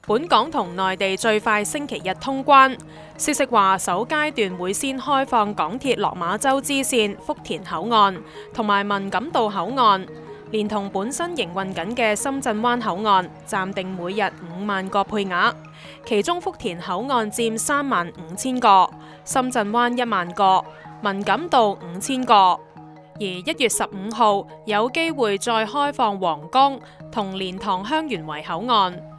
本港同內地最快星期日通關。消息話，首階段會先開放港鐵落馬洲支線福田口岸同埋文錦渡口岸，連同本身營運緊嘅深圳灣口岸，暫定每日5萬個配額，其中福田口岸佔35000個，深圳灣1萬個，文錦渡5000個。而1月15號有機會再開放皇崗同蓮塘香園圍口岸。